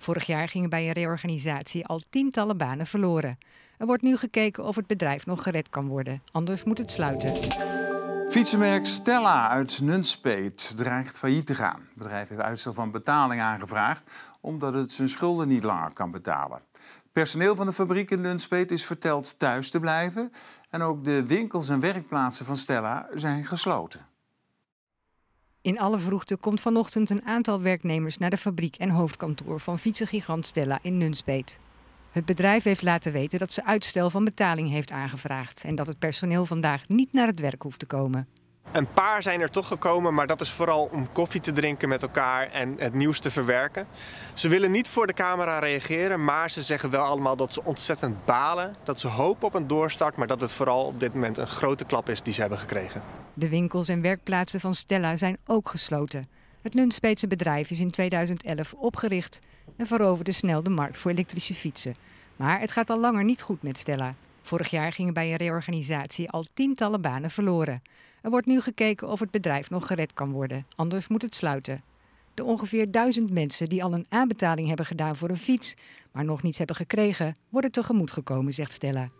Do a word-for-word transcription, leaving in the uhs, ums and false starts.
Vorig jaar gingen bij een reorganisatie al tientallen banen verloren. Er wordt nu gekeken of het bedrijf nog gered kan worden, anders moet het sluiten. Fietsenmerk Stella uit Nunspeet dreigt failliet te gaan. Het bedrijf heeft uitstel van betaling aangevraagd omdat het zijn schulden niet langer kan betalen. Het personeel van de fabriek in Nunspeet is verteld thuis te blijven. En ook de winkels en werkplaatsen van Stella zijn gesloten. In alle vroegte komt vanochtend een aantal werknemers naar de fabriek en hoofdkantoor van fietsengigant Stella in Nunspeet. Het bedrijf heeft laten weten dat ze uitstel van betaling heeft aangevraagd en dat het personeel vandaag niet naar het werk hoeft te komen. Een paar zijn er toch gekomen, maar dat is vooral om koffie te drinken met elkaar en het nieuws te verwerken. Ze willen niet voor de camera reageren, maar ze zeggen wel allemaal dat ze ontzettend balen. Dat ze hopen op een doorstart, maar dat het vooral op dit moment een grote klap is die ze hebben gekregen. De winkels en werkplaatsen van Stella zijn ook gesloten. Het Nunspeetse bedrijf is in tweeduizend elf opgericht en veroverde snel de markt voor elektrische fietsen. Maar het gaat al langer niet goed met Stella. Vorig jaar gingen bij een reorganisatie al tientallen banen verloren. Er wordt nu gekeken of het bedrijf nog gered kan worden, anders moet het sluiten. De ongeveer duizend mensen die al een aanbetaling hebben gedaan voor een fiets, maar nog niets hebben gekregen, worden tegemoet gekomen, zegt Stella.